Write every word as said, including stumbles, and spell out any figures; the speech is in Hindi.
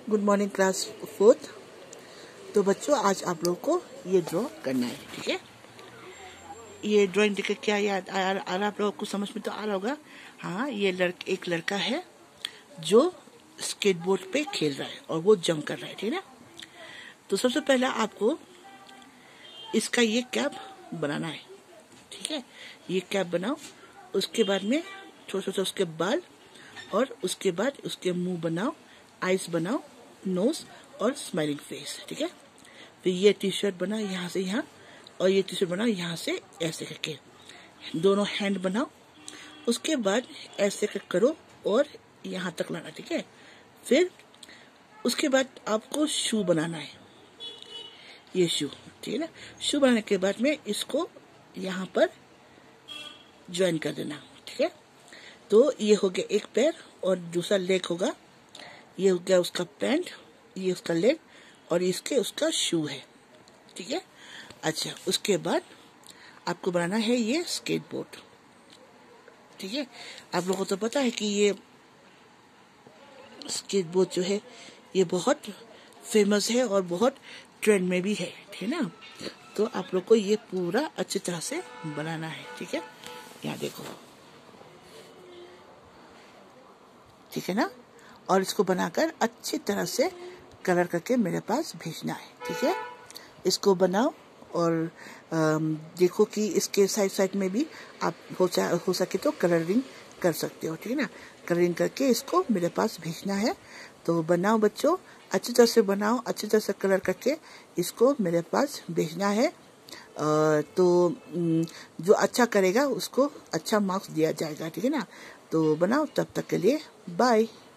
Good morning class fourth. तो बच्चों आज आप लोगों को ये ड्रॉ करना है, ठीक है। ये ड्राइंग देख के क्या याद आ रहा है आप लोगों को, समझ में तो आ रहा होगा। हाँ, ये लड़का एक लड़का है जो स्केटबोर्ड पे खेल रहा है और वो जंप कर रहा है, ठीक है ना। तो सबसे पहला आपको इसका ये कैप बनाना है, ठीक है। ये कैप बनाओ, उसके बाद में छोटा छोटा उसके बाल और उसके बाद उसके मुंह बनाओ, आइज बनाओ, नोज और स्माइलिंग फेस, ठीक है। फिर ये टी शर्ट बनाओ यहाँ से यहाँ, और ये टी शर्ट बनाओ यहाँ से ऐसे करके, दोनों हैंड बनाओ। उसके बाद ऐसे कर करो और यहाँ तक लाना, ठीक है। फिर उसके बाद आपको शू बनाना है, ये शू, ठीक है ना। शू बनाने के बाद में इसको यहाँ पर ज्वाइन कर देना, ठीक है। तो ये हो गया एक पैर और दूसरा लेग होगा, ये हो गया उसका पैंट, ये उसका लेग और इसके उसका शू है, ठीक है। अच्छा, उसके बाद आपको बनाना है ये स्केटबोर्ड, ठीक है। आप लोगों को तो पता है कि ये स्केटबोर्ड जो है ये बहुत फेमस है और बहुत ट्रेंड में भी है, ठीक है ना। तो आप लोग को ये पूरा अच्छी तरह से बनाना है, ठीक है। यहाँ देखो, ठीक है ना। और इसको बनाकर अच्छी तरह से कलर करके मेरे पास भेजना है, ठीक है। इसको बनाओ और देखो कि इसके साइड साइड में भी आप हो, हो सके तो कलरिंग कर सकते हो, ठीक है ना। कलरिंग करके इसको मेरे पास भेजना है। तो बनाओ बच्चों, अच्छी तरह से बनाओ, अच्छी तरह से कलर करके इसको मेरे पास भेजना है। तो जो अच्छा करेगा उसको अच्छा मार्क्स दिया जाएगा, ठीक है ना। तो बनाओ, तब तक के लिए बाय।